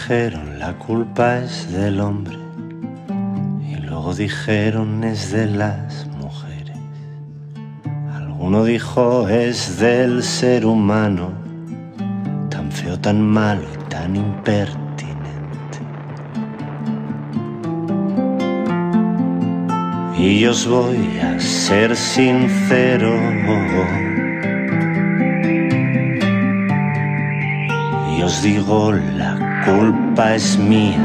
dijeron la culpa es del hombre y luego dijeron es de las mujeres. Alguno dijo es del ser humano, tan feo, tan malo y tan impertinente. Y yo os voy a ser sincero, y os digo la culpa es mía.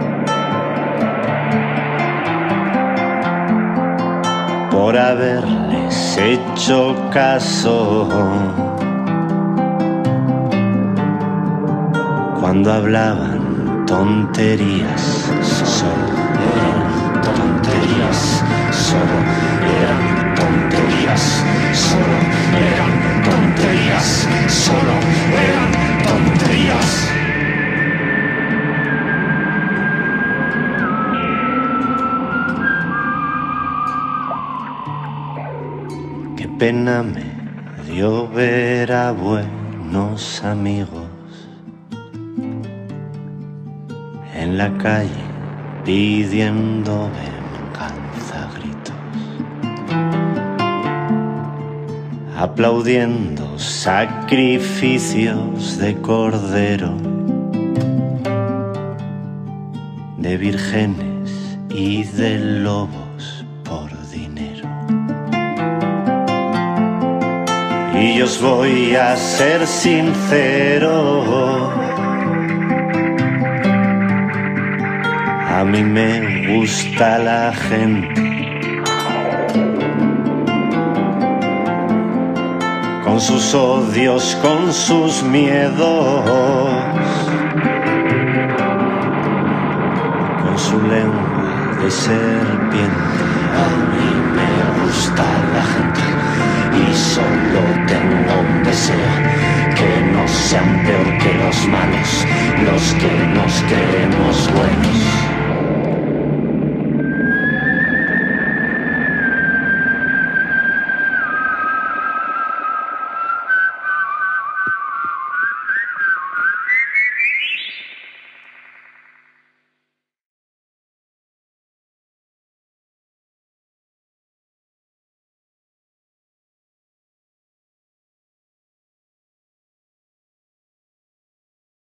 Por haberles hecho caso cuando hablaban tonterías. Solo eran tonterías, solo eran tonterías, solo eran tonterías, solo eran tonterías. Qué pena me dio ver a buenos amigos en la calle pidiendo venganza a gritos, aplaudiendo sacrificios de cordero, de vírgenes y de lobos por dinero. Y yo os voy a ser sincero, a mí me gusta la gente con sus odios, con sus miedos, con su lengua de serpiente. A mí me gusta la gente y solo tengo un deseo: que no sean peor que los malos, los que nos creen